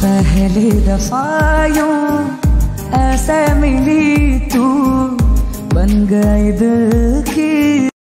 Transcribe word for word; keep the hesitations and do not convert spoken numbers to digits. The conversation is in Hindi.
पहली दफा यूं ऐसे मिली तू, बन गई दिल की